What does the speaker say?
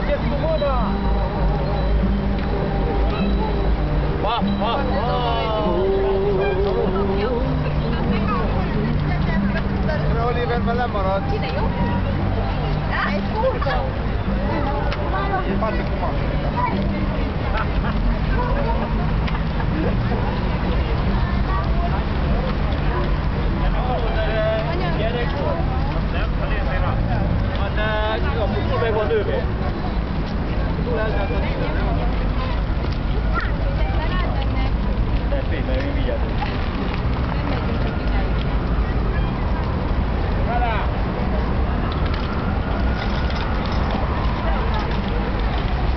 Oliverben lemaradt. Ide jó? Egy kurva! Patrick, come Gyerek volt? Nem, a lézére. Hát a puszul meg van nőve. Túl eltelt a nőve. De fél, mert mi vigyázunk. on?